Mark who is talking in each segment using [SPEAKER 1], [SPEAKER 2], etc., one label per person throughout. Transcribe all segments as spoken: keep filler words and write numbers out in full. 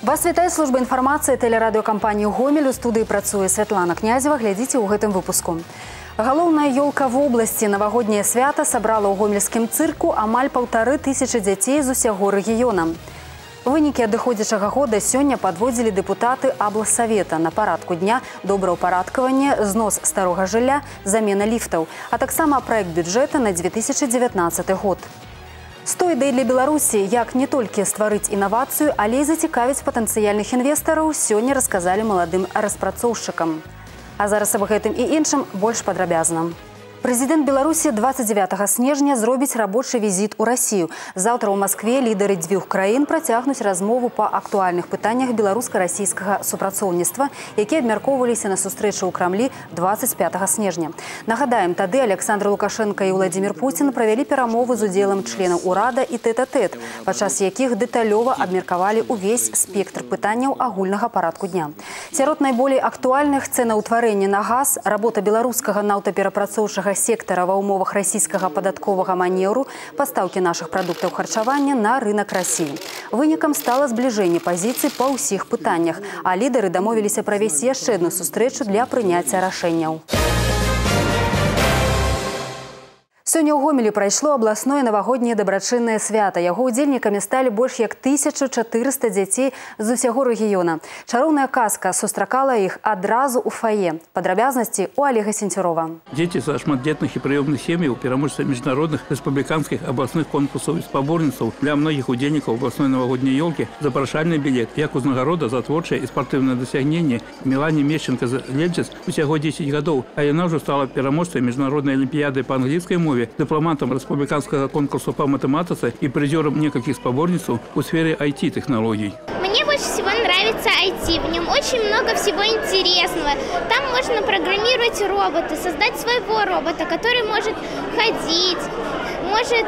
[SPEAKER 1] Вас вітае служба інфармацыі тэлерадыёкампаніі «Гомель». У студыі працуе Святлана Князева. Глядзіце ў гэтым выпуску. Галоўная ёлка в обласці навагодняе свята сабрала ў гомельскім цырку амаль паўтары тысячы дзяцей з усяго рэгіёна. Вынікі адыходзячага года сёння падводзілі дэпутаты аблсавета. На парадку дня добраўпарадкаванне, знос старога жылля, замена ліфтаў, а таксама праект бюджэта на две тысячы дзевятнаццаты год. сто ідэй для Беларусі, як не толькі стварыць інавацыю, але і зацікавіць патэнцыяльных інвестараў, сёння расказалі маладым распрацоўшчыкам. А зараз аб гэтым і іншым больш падрабязна. Прэзідэнт Беларусі двадцать девятого снежня зробіць рабочы візіт у Расію. Заўтра ў Маскве лідары дзвюх краін працягнуць размову па актуальных пытаннях беларуска-расійскага супрацоўніцтва, якія абмяркоўваліся на сустрэчы ў Крамлі двадцать пятого снежня. Нагадаем, тады Александр Лукашенко і Владимир Путин правялі перамовы з удзелам членаў урада і тэт-а-тэт, падчас якіх дэталёва абмеркавалі ўвесь спектр пытанняў агульнага парадку дня. Сярод найболей актуальных цэнаўтварэнне на газ, работа беларускага нафтаперапрацоўчага сектора ва ўмовах расійскага падатковага манеўру, пастаўкі нашых прадуктаў харчавання на рынок России. Вынікам стала збліжэнне пазіцый па ўсіх пытаннях, а лідары дамовіліся правесці яшчэ адну сустрэчу для прыняцця рашэнняў. Сёння ў Гомелі прайшло абласное навагодняе дабрачыннае свята. Яго удзельнікамі сталі больш як тысяча чатырыста дзяцей з усяго рэгіёна. Чароўная казка сустракала іх адразу ў фае. Падрабязнасці у Олега Сенцюрова.
[SPEAKER 2] Дети со шматдетных и приемных семей, переможцы международных республиканских областных конкурсов и спаборніцтваў для многих удзельнікаў областной новогодней елки запрашальны билет, як узнагарода за творчае и спортивное досягнение Мелане Мещенко з Лельчыц усяго десять гадоў, а яна ўжо стала пераможцай международной олимпиады по английской мове, дипломантом республиканского конкурса по математике и призером нескольких спаборництв в сфере ай ти-технологий.
[SPEAKER 3] Мне больше всего нравится ай ти. В нем очень много всего интересного. Там можно программировать робота, создать своего робота, который может ходить, может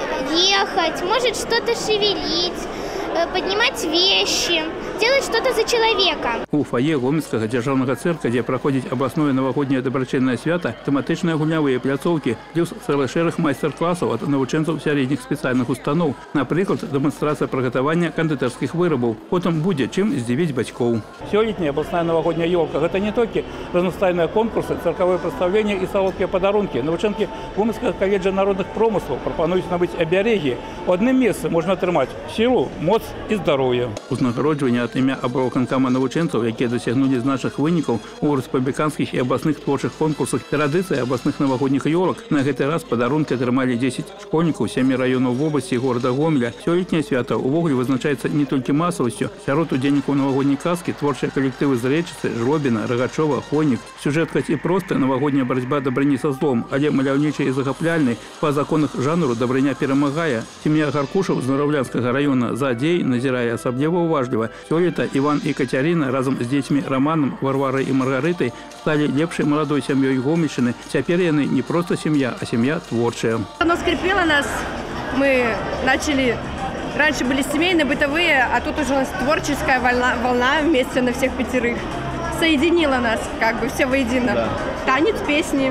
[SPEAKER 3] ехать, может что-то шевелить, поднимать вещи, делать что-то за человека.
[SPEAKER 2] У фае Гомельского державного цирка, где проходит областное новогоднее добрачынное свято, тематичные гулявые пляцовки, плюс целый шерах мастер-классов от навучэнцаў средних специальных установ, например, демонстрация приготовления кондитерских вырабов. Потом будет чем здивить батьков. Сегодняшняя областная новогодняя елка – это не только разностайные конкурсы, цирковые представления и солодкие подарунки. Навучэнкі Гомельского колледжа народных промыслов пропонують набыть обереги. В одном месте можно отрымать силу, моц и здоровье. Узнагароджванне от імя аблвыканкама навучэнцаў, якія дасягнулі значных вынікаў у рэспубліканскіх і абласных творчых конкурсах традыцыі абласных навагодніх ёлак. На гэты раз падарункі атрымалі дзесяць школьнікаў сямі раёнаў вобласці і горада Гомеля. Сёлетняе свята ўвогуле вызначаецца не толькі масавасцю. Сярод удзельнікаў навагодняй казкі творчыя калектывы з Рэчыцы, Жлобіна, Рагачова, Хонік. Сюжэт хоць і просты, навагодняя барацьба дабрыні са злом, але маляўнічы і захапляльны. Па законах жанру дабрыня перамагае. Сям'я Гаркушаў з Нураўлянскага раёна за дзей назірае асабліва уважліва. Сёлета Иван и Катерина разом с детьми Романом, Варварой и Маргаритой стали лепшей молодой семьей Гомельщины. Теперь они не просто семья, а семья творчая.
[SPEAKER 4] Оно скрепило нас. Мы начали... Раньше были семейные, бытовые, а тут уже у нас творческая волна, волна вместе на всех пятерых. Соединила нас как бы все воедино. Да. Танец, песни.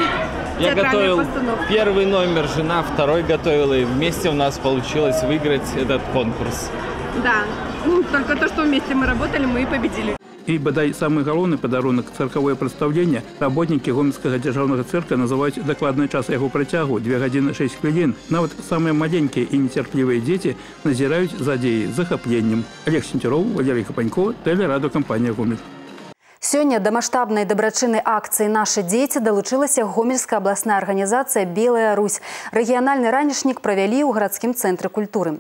[SPEAKER 5] Я готовил первый номер, жена второй готовила, и вместе у нас получилось выиграть этот конкурс.
[SPEAKER 4] Да, ну, только то, что вместе мы работали, мы и победили.
[SPEAKER 2] И, бодай, самый главный подарунок – цирковое представление. Работники Гомельского державного цирка называют докладный час его протягу – две гадзіны шесть хвілін. Нават самые маленькие и нетерпеливые дети назирают за дзеяй з захапленнем. Олег Сенцюров, Валерий Капанько, тэлерадыёкампанія «Гомель».
[SPEAKER 1] Сёння да маштабнай дабрачыннай акцыі «Нашы дзеці» далучылася гомельская абласная арганізацыя «Белая Русь». Рэгіянальны ранішнік правялі ў гарадскім цэнтры культуры.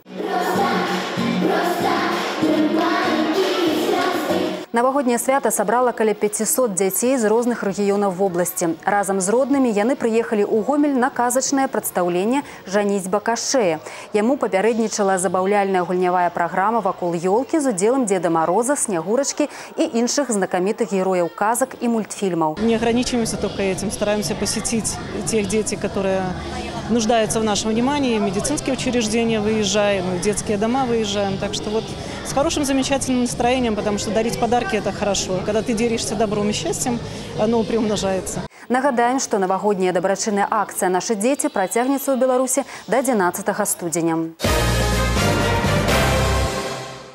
[SPEAKER 1] Навагодняе свята сабрала каля пяцісот дзяцей з розных рэгіёнаў вобласці. Разам з роднымі яны прыехалі ў Гомель на казачнае прадстаўленне «Жаніцьба Кашчэя». Яму папярэднічала забаўляльная гульнявая праграма вакол ёлкі з удзелам Деда Мороза, Снягурачкі і іншых знакамітых герояў казак і мультфільмаў.
[SPEAKER 6] Не ограничиваемся только этим, стараемся посетить тех детей, которые нуждаются в нашем внимании, медицинские учреждения выезжаем, в детские дома выезжаем. Так что вот с хорошим, замечательным настроением, потому что дарить подарки – это хорошо. Когда ты делишься добром и счастьем, оно приумножается.
[SPEAKER 1] Нагадаем, что новогодняя добрачынная акция «Наши дети» працягнецца ў Беларуси до одиннадцатого студзеня.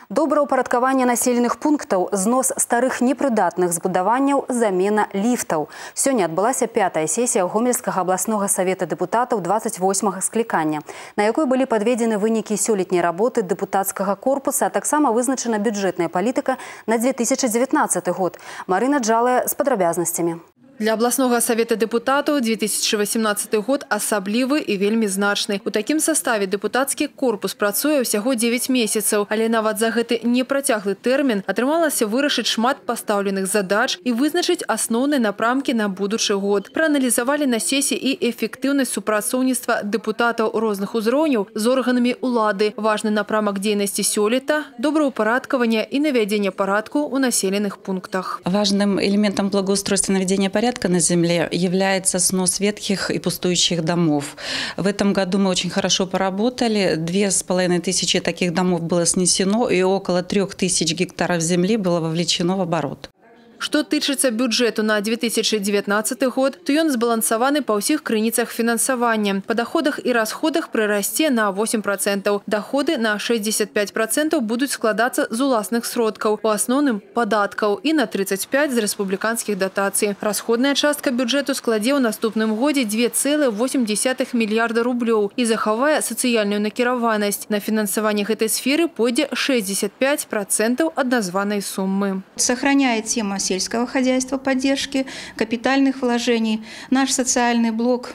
[SPEAKER 1] Добраўпарадкаванне населеных пунктаў, знос старых непрыдатных збудаванняў, замена ліфтаў. Сёння адбылася пятая сесія Гомельскага абласнога савета дэпутатаў двадцать восьмага склікання, на якой былі падведзены вынікі сёлетняй работы дэпутацкага корпуса, а таксама вызначана бюджэтная палітыка на две тысячи девятнадцаты год. Марина Джалая з падрабязнасцямі.
[SPEAKER 7] Для абласнога савета дэпутатаў две тысячи восемнадцаты год асаблівы і вельмі значны. У такім саставе дэпутацкі корпус працуе ўсяго дзевяць месяцаў, але нават за гэты непрацяглы тэрмін атрымалася вырашыць шмат пастаўленых задач і вызначыць асноўныя напрамкі на будучы год. Прааналізавалі на сесіі і эфектыўнасць супрацоўніцтва дэпутатаў розных узроўняў з органамі улады. Важны напрамак дзейнасці сёлета – добраўпарадкаванне і навядзенне парадку ў населеных пунктах.
[SPEAKER 8] Важным элементом благоустройства наведения порядка порядка на земле является снос ветхих и пустующих домов. В этом году мы очень хорошо поработали. Две с половиной тысячи таких домов было снесено, и около трех тысяч гектаров земли было вовлечено в оборот.
[SPEAKER 7] Што тычыцца бюджэту на две тысячи девятнадцаты год, то ён збалансаваны па ўсіх крыніцах фінансавання. Па доходах і расходах прырасце на восемь процентов. Доходы на шестьдесят пять процентов будуць складацца з уласных сродкаў, у асноўным падаткаў, і на тридцать пять процентов з рэспубліканскіх датацый. Расходная частка бюджэту складзе ў наступным годзе две целых восемь десятых мільярда рублёў і захавае сацыяльную накіраванасць. На фінансаванне гэтай сферы пойдзе шестьдесят пять процентов ад названай суммы.
[SPEAKER 9] Сохраняя тема сельского хозяйства, поддержки, капитальных вложений. Наш социальный блок,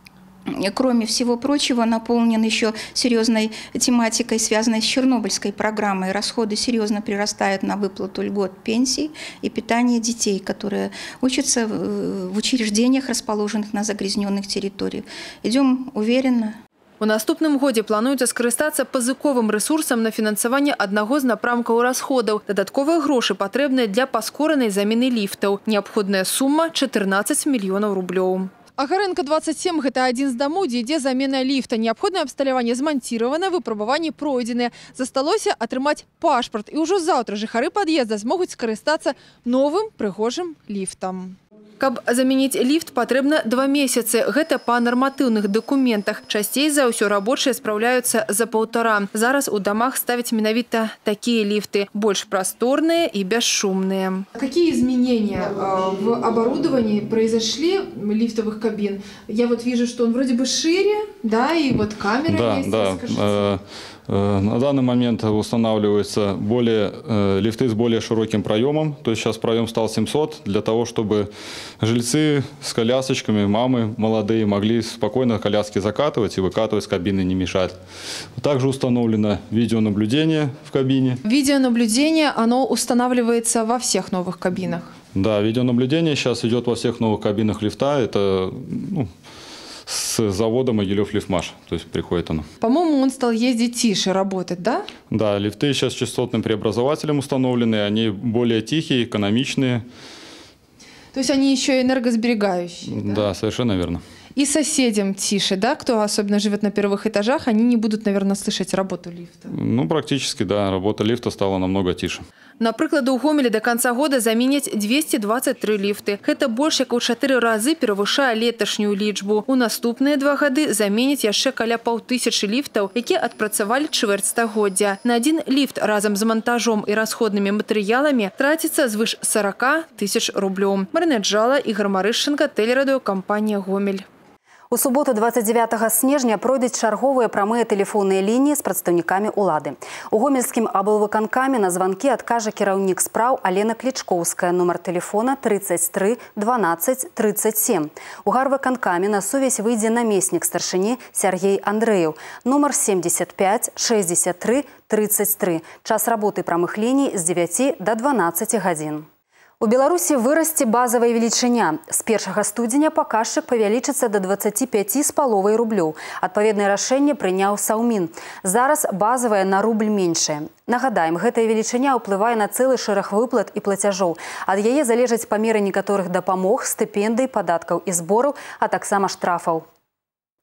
[SPEAKER 9] кроме всего прочего, наполнен еще серьезной тематикой, связанной с Чернобыльской программой. Расходы серьезно прирастают на выплату льгот пенсий и питание детей, которые учатся в учреждениях, расположенных на загрязненных территориях. Идем уверенно.
[SPEAKER 7] У наступным годзе плануецца скарыстацца пазыковым рэсурсам на фінансаванне аднаго з напрамкаў расходаў. Дадатковыя грошы патрэбныя для паскоранай замены ліфтаў. Неабходная сума – чатырнаццаць мільёнаў рублёў. Агарэнка двадцать семь – гэта адзін з дамоў, дзе ідзе замена ліфта. Неабходнае абсталяванне зманціравана, выпрабаванні пройдзеныя. Засталося атрымаць пашпарт. І ўжо заўтра жыхары пад'езда змогуць скарыстацца новым прыгожым ліфтам. Каб заменіць ліфт, патрэбна два месяцы. Гэта па нарматыўных дакументах. Часцей за ўсё рабочыя спраўляюцца за паўтара. Зараз у домах ставяць менавіта такія лифты. Больш просторные и бесшумные. Какие изменения в оборудовании произошли лифтовых кабин? Я вот вижу, что он вроде бы шире, да, и вот камера
[SPEAKER 10] да,
[SPEAKER 7] есть.
[SPEAKER 10] Да. На данный момент устанавливаются более, э, лифты с более широким проемом. То есть сейчас проем стал семьсот, для того, чтобы жильцы с колясочками, мамы молодые могли спокойно коляски закатывать и выкатывать с кабины, не мешать. Также установлено видеонаблюдение в кабине.
[SPEAKER 7] Видеонаблюдение, оно устанавливается во всех новых кабинах?
[SPEAKER 10] Да, видеонаблюдение сейчас идет во всех новых кабинах лифта. Это... Ну, с завода Могилев-Лифмаш, то есть приходит оно.
[SPEAKER 7] По-моему, он стал ездить тише, работать, да?
[SPEAKER 10] Да, лифты сейчас частотным преобразователем установлены, они более тихие, экономичные.
[SPEAKER 7] То есть они еще и энергосберегающие, да?
[SPEAKER 10] Да, совершенно верно.
[SPEAKER 7] И соседям тише, да? Кто особенно живет на первых этажах, они не будут, наверное, слышать работу лифта.
[SPEAKER 10] Ну, практически, да, работа лифта стала намного тише.
[SPEAKER 7] Напрыклад, у Гомелі до конца года заменяць двести двадцать три лифты. Гэта больш як у чатыры разы перавышае леташнюю лічбу. У наступныя два гады заменяць яшчэ каля паўтысячы ліфтаў, якія адпрацавалі чвэрць стагоддзя. На один лифт разам з монтажом і расходнымі матэрыяламі траціцца звыш сорока тысяч рублёў. Марина Джала, Ігор Марышченко, тэлерадыёкампанія «Гомель».
[SPEAKER 1] У суботу двадцать девятага снежня пройдуць чарговыя прамыя тэлефонныя лініі з прадстаўнікамі ўлады. У гомельскім аблвыканкаме на званкі адкажа кіраўнік спраў Алена Клічкоўская, нумар тэлефона тридцать три двенадцать тридцать семь. У гарвыканкаме на сувязь выйдзе намеснік старшыні Сергей Андрэеў, нумар семьдесят пять шестьдесят три тридцать три. Час работы прамых ліній з дзевяці до дванаццаці гадзін. У Беларусі вырасце базавая велічыня. З першага студзеня паказчык павялічыцца до двадцати пяти з паловай рублёў. Адпаведнае рашэнне прыняў Саўмін. Зараз базавая на рубль меншая. Нагадаем, гэтая велічыня ўплывае на цэлы шэраг выплат і плацяжоў. Ад яе залежаць памеры некаторых дапамог, стыпендый, падаткаў і збораў, а таксама штрафаў.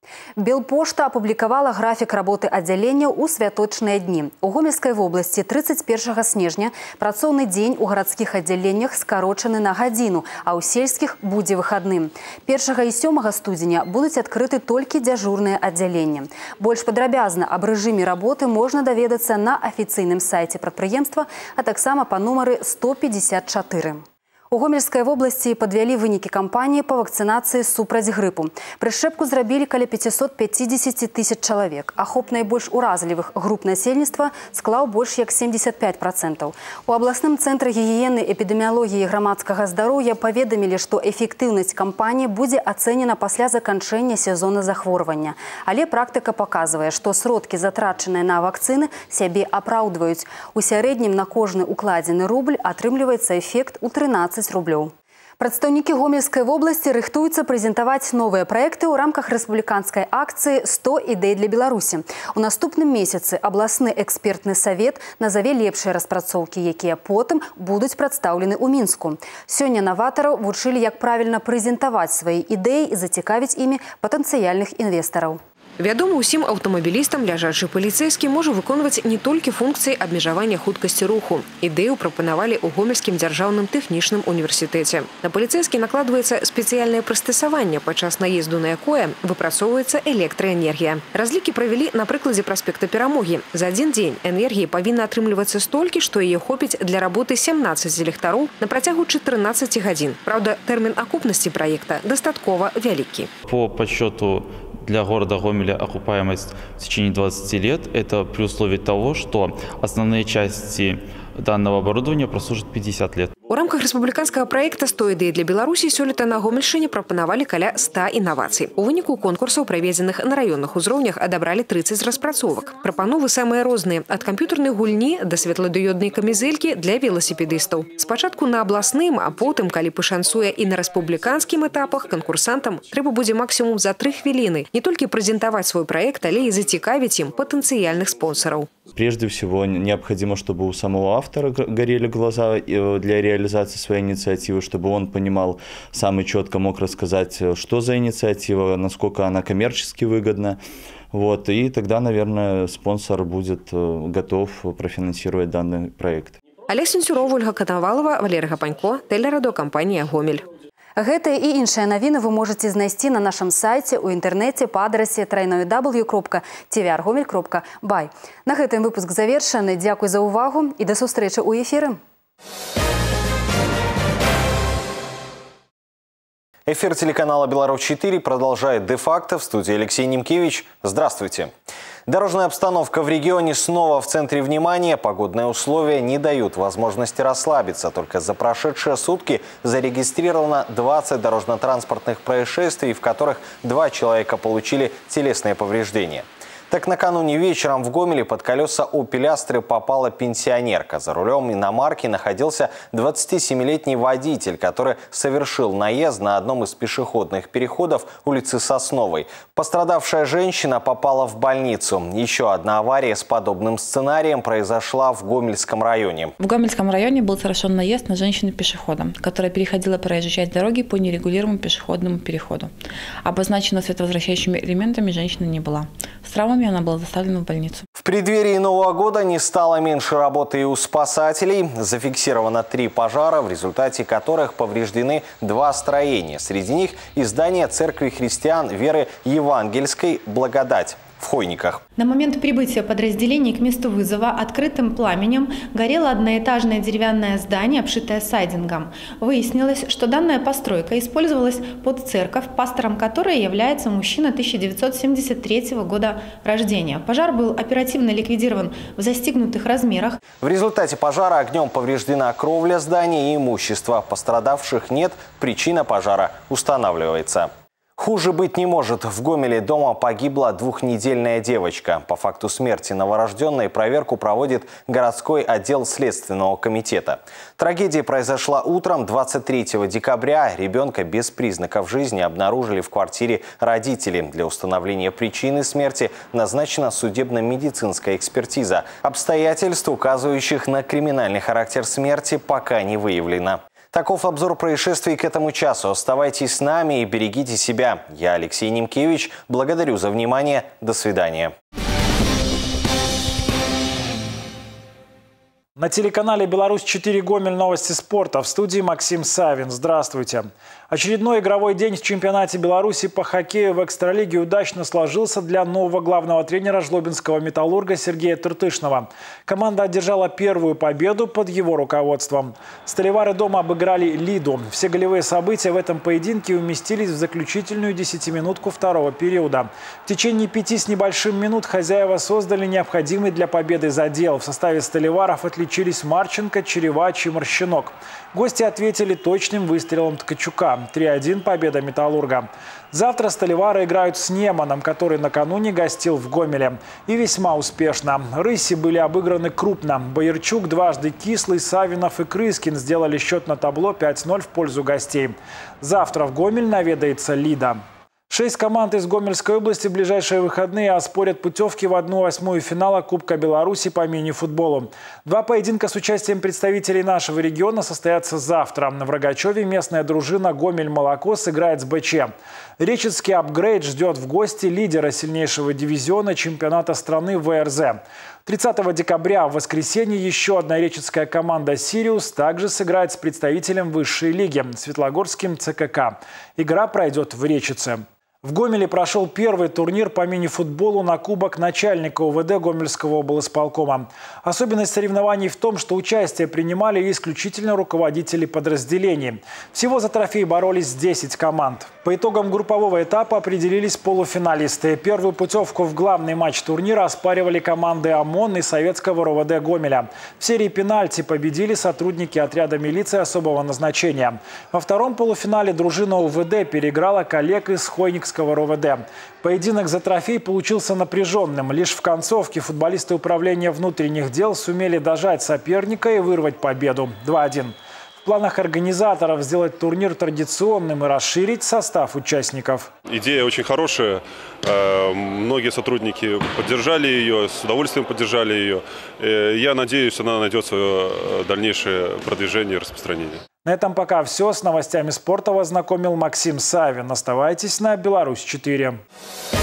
[SPEAKER 1] Белпошта апублікавала графік работы аддзяленняў у святочныя дні. У Гомельскай вобласці тридцать первого снежня працоўны дзень у гарадскіх аддзяленнях скарочаны на гадзіну, а ў сельскіх будзе выхадным. Першага і сёмага студзеня будуць адкрыты толькі дзяжурныя аддзяленні. Больш падрабязна аб рэжыме работы можна даведацца на афіцыйным сайце прадпрыемства, а таксама па нумары сто пятьдесят четыре. У Гомельскай вобласці падвялі вынікі кампаніі па вакцынацыі супраць грыпу. Прышчэпку зрабілі каля пятьсот пятьдесят тысяч чалавек. Ахоп найбольш уразлівых груп насельніцтва склаў больш як семьдесят пять процентов. У абласным цэнтры гігіены, эпідэміялогіі і грамадскага здароўя паведамілі, што эфектыўнасць кампаніі будзе ацэнена пасля заканчэння сезона захворвання. Але практыка паказвае, што сродкі, затрачаныя на вакцыны, сябе апраўдваюць. У сярэднім на кожны укладзены рубль атрымліваецца эфект у трынаццаць рублёў. Прадстаўнікі Гомельскай вобласці рыхтуюцца прэзентаваць новыя праекты ў рамках рэспубліканскай акцыі сто ідэй для Беларусі. У наступным месяцы абласны экспертны савет назаве лепшыя распрацоўкі, якія потым будуць прадстаўлены ў Мінску. Сёння наватараў вучылі, як правільна прэзентаваць свае ідэі і зацікавіць імі патэнцыяльных інвестараў.
[SPEAKER 11] Вядома ўсім аўтамабілістам ляжачы паліцэйскі можа выконваць не толькі функцыі абмежавання хуткасці руху. Ідэю прапанавалі ў Гомельскім дзяржаўным тэхнічным універсітэце. На паліцэйскі накладваецца спецыяльнае прыстасаванне, падчас наезду на якое выпрацоўваецца электраэнергія. Разлікі правялі на прыкладзе праспекта Перамогі. За адзін дзень энергіі павінна атрымлівацца столькі, што яе хопіць для работы семнаццаці ліхтароў на працягу чатырнаццаці гадзін. Праўда, тэрмін акупнасці праекта дастаткова вялікі.
[SPEAKER 12] По подсчету для города Гомеля окупаемость в течение двадцати лет – это при условии того, что основные части данного оборудования прослужат пятьдесят лет.
[SPEAKER 11] У рамках рэспубліканскага праекта сто ідэй для Беларусі сёлета на Гомельшчыне прапанавалі каля ста інавацый. У выніку конкурсаў, праведзеных на раённых узроўнях, адабралі тридцать распрацовак. Прапановы самыя розныя, ад камп'ютарнай гульні да светладыёднай камізэлькі для веласіпедыстаў. Спачатку на абласным, а потым, калі пашанцуе і на рэспубліканскім этапах, канкурсантам трэба будзе максімум за три хвіліны не толькі прэзентаваць свой праект, але і зацікавіць ім патэнцыяльных спонсораў.
[SPEAKER 13] Прежде всего, необходимо, чтобы у самого автора горели глаза для реализации своей инициативы, чтобы он понимал, сам и четко мог рассказать, что за инициатива, насколько она коммерчески выгодна. Вот, и тогда, наверное, спонсор будет готов профинансировать данный проект.
[SPEAKER 11] Олег Сенцюров, Ольга Коновалова, Валерий Гапанько, телерадиокомпания «Гомель».
[SPEAKER 1] Гэтыя і іншыя навіны вы можаце знайсці на нашым сайце ў інтэрнэце па адрасе дабл ю дабл ю дабл ю кропка ці ві ар гомель кропка бай. На гэтым выпуск завершаны. Дзякуй за ўвагу і да сустрэчы ў эфіры.
[SPEAKER 14] Эфир телеканала «Беларусь четыре» продолжает де-факто. В студии Алексей Немкевич. Здравствуйте. Дорожная обстановка в регионе снова в центре внимания. Погодные условия не дают возможности расслабиться. Только за прошедшие сутки зарегистрировано двадцать дорожно-транспортных происшествий, в которых два человека получили телесные повреждения. Так, накануне вечером в Гомеле под колеса «Опель Астра» попала пенсионерка. За рулем иномарки находился двадцатисемилетний водитель, который совершил наезд на одном из пешеходных переходов улицы Сосновой. Пострадавшая женщина попала в больницу. Еще одна авария с подобным сценарием произошла в Гомельском районе.
[SPEAKER 15] В Гомельском районе был совершен наезд на женщину-пешехода, которая переходила проезжей часть дороги по нерегулируемому пешеходному переходу. Обозначена световозвращающими элементами женщина не была. С травмами она была доставлена в больницу.
[SPEAKER 14] В преддверии Нового года не стало меньше работы и у спасателей. Зафиксировано три пожара, в результате которых повреждены два строения. Среди них и здание церкви христиан веры евангельской «Благодать» в Хойниках.
[SPEAKER 16] На момент прибытия подразделений к месту вызова открытым пламенем горело одноэтажное деревянное здание, обшитое сайдингом. Выяснилось, что данная постройка использовалась под церковь, пастором которой является мужчина тысяча девятьсот семьдесят третьего года рождения. Пожар был оперативно ликвидирован в застигнутых размерах.
[SPEAKER 14] В результате пожара огнем повреждена кровля здания и имущество. Пострадавших нет, причина пожара устанавливается. Хуже быть не может. В Гомеле дома погибла двухнедельная девочка. По факту смерти новорожденной проверку проводит городской отдел Следственного комитета. Трагедия произошла утром двадцать третьего декабря. Ребенка без признаков жизни обнаружили в квартире родителей. Для установления причины смерти назначена судебно-медицинская экспертиза. Обстоятельств, указывающих на криминальный характер смерти, пока не выявлено. Таков обзор происшествий к этому часу. Оставайтесь с нами и берегите себя. Я Алексей Немкевич. Благодарю за внимание. До свидания.
[SPEAKER 17] На телеканале «Беларусь четыре Гомель» новости спорта. В студии Максим Савин. Здравствуйте. Очередной игровой день в чемпионате Беларуси по хоккею в экстралиге удачно сложился для нового главного тренера жлобинского «Металлурга» Сергея Тыртышного. Команда одержала первую победу под его руководством. Сталевары дома обыграли «Лиду». Все голевые события в этом поединке уместились в заключительную десятиминутку второго периода. В течение пяти с небольшим минут хозяева создали необходимый для победы задел. В составе сталеваров отличились Марченко, Черевач и Морщинок. Гости ответили точным выстрелом Ткачука. три один победа «Металлурга». Завтра сталевары играют с Неманом, который накануне гостил в Гомеле. И весьма успешно. Рыси были обыграны крупно. Боярчук, дважды Кислый, Савинов и Крыскин сделали счет на табло пять ноль в пользу гостей. Завтра в Гомель наведается «Лида». Шесть команд из Гомельской области в ближайшие выходные оспорят путевки в одну восьмую финала Кубка Беларуси по мини-футболу. Два поединка с участием представителей нашего региона состоятся завтра. В Рогачеве местная дружина «Гомель-Молоко» сыграет с БЧ. Речицкий «Апгрейд» ждет в гости лидера сильнейшего дивизиона чемпионата страны ВРЗ. тридцатого декабря в воскресенье еще одна речицкая команда «Сириус» также сыграет с представителем высшей лиги – Светлогорским ЦКК. Игра пройдет в Речице. В Гомеле прошел первый турнир по мини-футболу на кубок начальника УВД Гомельского облсполкома. Особенность соревнований в том, что участие принимали исключительно руководители подразделений. Всего за трофей боролись десять команд. По итогам группового этапа определились полуфиналисты. Первую путевку в главный матч турнира оспаривали команды ОМОН и Советского РОВД Гомеля. В серии пенальти победили сотрудники отряда милиции особого назначения. Во втором полуфинале дружина УВД переиграла коллег из Хойникского РОВД. Поединок за трофей получился напряженным. Лишь в концовке футболисты управления внутренних дел сумели дожать соперника и вырвать победу. два один. В планах организаторов сделать турнир традиционным и расширить состав участников.
[SPEAKER 18] Идея очень хорошая. Многие сотрудники поддержали ее, с удовольствием поддержали ее. Я надеюсь, она найдет свое дальнейшее продвижение и распространение.
[SPEAKER 17] На этом пока все. С новостями спорта вас знакомил Максим Савин. Оставайтесь на «Беларусь четыре».